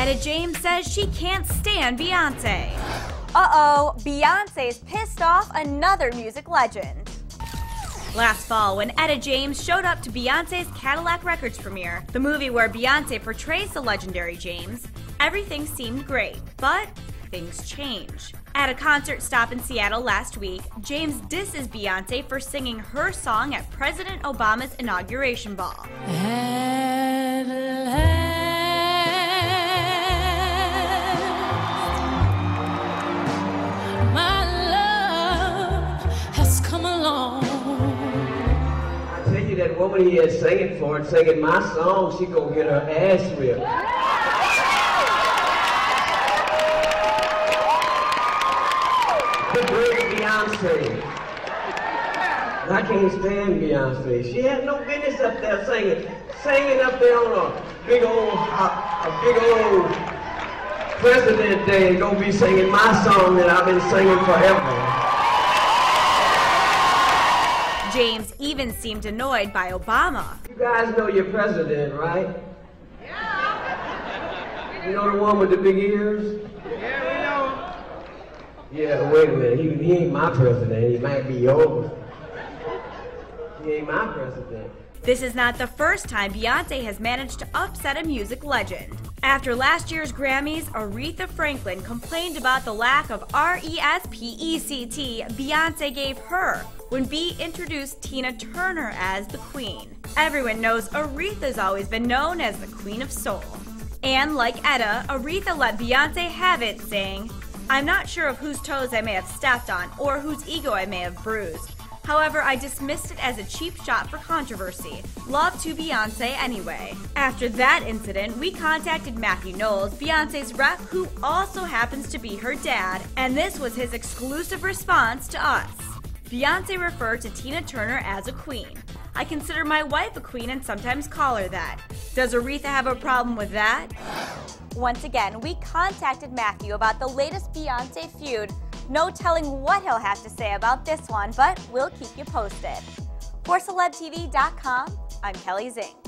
Etta James says she can't stand Beyonce. Uh-oh, Beyonce's pissed off another music legend. Last fall, when Etta James showed up to Beyonce's Cadillac Records premiere, the movie where Beyonce portrays the legendary James, everything seemed great, but things change. At a concert stop in Seattle last week, James disses Beyonce for singing her song at President Obama's inauguration ball. That woman he is singing for and singing my song, she gonna get her ass ripped. The great Beyonce. I can't stand Beyonce. She had no business up there singing up there on a big old President Day and gonna be singing my song that I've been singing forever. James even seemed annoyed by Obama. You guys know your president, right? Yeah. You know the one with the big ears? Yeah, we know. Yeah, wait a minute. He ain't my president. He might be yours. He ain't my president. This is not the first time Beyonce has managed to upset a music legend. After last year's Grammys, Aretha Franklin complained about the lack of respect Beyonce gave her when B introduced Tina Turner as the Queen. Everyone knows Aretha's always been known as the Queen of Soul. And like Etta, Aretha let Beyonce have it, saying, "I'm not sure of whose toes I may have stepped on or whose ego I may have bruised. However, I dismissed it as a cheap shot for controversy. Love to Beyonce anyway." After that incident, we contacted Matthew Knowles, Beyonce's rep, who also happens to be her dad, and this was his exclusive response to us. Beyonce referred to Tina Turner as a queen. "I consider my wife a queen and sometimes call her that. Does Aretha have a problem with that?" Once again, we contacted Matthew about the latest Beyonce feud. No telling what he'll have to say about this one, but we'll keep you posted. For CelebTV.com, I'm Kelly Zink.